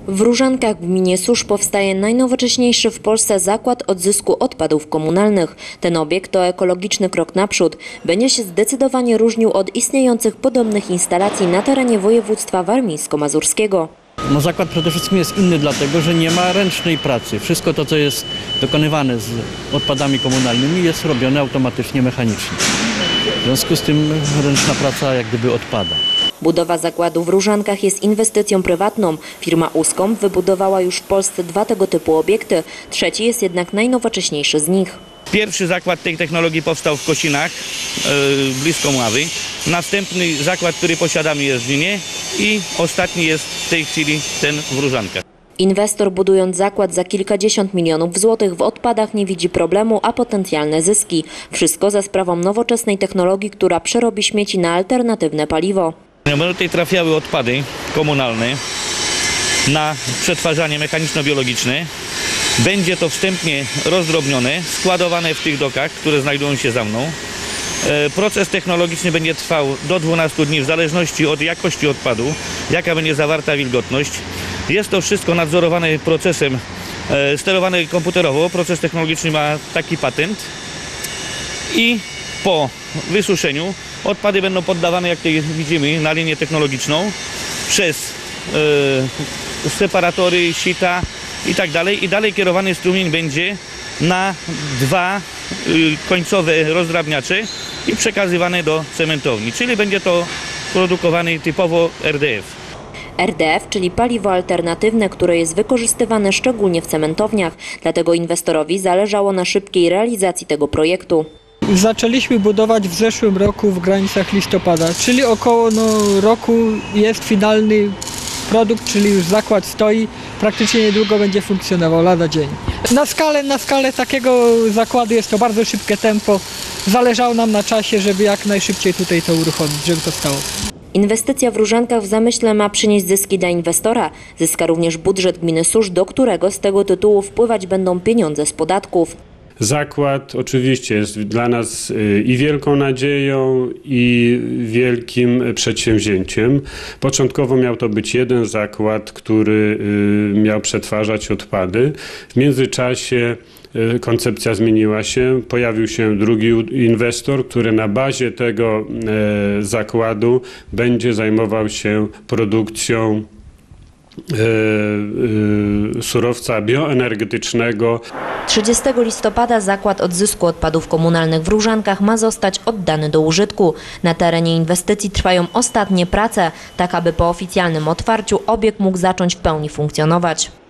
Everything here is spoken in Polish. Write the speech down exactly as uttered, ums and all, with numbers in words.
W Różankach w gminie Susz powstaje najnowocześniejszy w Polsce zakład odzysku odpadów komunalnych. Ten obiekt to ekologiczny krok naprzód. Będzie się zdecydowanie różnił od istniejących podobnych instalacji na terenie województwa warmińsko-mazurskiego. No, zakład przede wszystkim jest inny dlatego, że nie ma ręcznej pracy. Wszystko to, co jest dokonywane z odpadami komunalnymi, jest robione automatycznie, mechanicznie. W związku z tym ręczna praca jak gdyby odpada. Budowa zakładu w Różankach jest inwestycją prywatną. Firma Uskom wybudowała już w Polsce dwa tego typu obiekty. Trzeci jest jednak najnowocześniejszy z nich. Pierwszy zakład tej technologii powstał w Kosinach, yy, blisko Mławy. Następny zakład, który posiadamy, jest w Żninie i ostatni jest w tej chwili ten w Różankach. Inwestor, budując zakład za kilkadziesiąt milionów złotych w odpadach, nie widzi problemu, a potencjalne zyski. Wszystko za sprawą nowoczesnej technologii, która przerobi śmieci na alternatywne paliwo. Będą tutaj trafiały odpady komunalne na przetwarzanie mechaniczno-biologiczne. Będzie to wstępnie rozdrobnione, składowane w tych dokach, które znajdują się za mną. Proces technologiczny będzie trwał do dwunastu dni w zależności od jakości odpadu, jaka będzie zawarta wilgotność. Jest to wszystko nadzorowane procesem, sterowane komputerowo. Proces technologiczny ma taki patent i po wysuszeniu odpady będą poddawane, jak tutaj widzimy, na linię technologiczną przez e, separatory, sita i tak dalej. I dalej kierowany strumień będzie na dwa e, końcowe rozdrabniacze i przekazywane do cementowni. Czyli będzie to produkowany typowo R D F. R D F, czyli paliwo alternatywne, które jest wykorzystywane szczególnie w cementowniach. Dlatego inwestorowi zależało na szybkiej realizacji tego projektu. Zaczęliśmy budować w zeszłym roku w granicach listopada, czyli około no, roku jest finalny produkt, czyli już zakład stoi, praktycznie niedługo będzie funkcjonował, lada dzień. Na skalę, na skalę takiego zakładu jest to bardzo szybkie tempo. Zależało nam na czasie, żeby jak najszybciej tutaj to uruchomić, żeby to stało. Inwestycja w Różankach w zamyśle ma przynieść zyski dla inwestora. Zyska również budżet gminy Susz, do którego z tego tytułu wpływać będą pieniądze z podatków. Zakład oczywiście jest dla nas i wielką nadzieją, i wielkim przedsięwzięciem. Początkowo miał to być jeden zakład, który miał przetwarzać odpady. W międzyczasie koncepcja zmieniła się, pojawił się drugi inwestor, który na bazie tego zakładu będzie zajmował się produkcją surowca bioenergetycznego. trzydziestego listopada zakład odzysku odpadów komunalnych w Różankach ma zostać oddany do użytku. Na terenie inwestycji trwają ostatnie prace, tak aby po oficjalnym otwarciu obiekt mógł zacząć w pełni funkcjonować.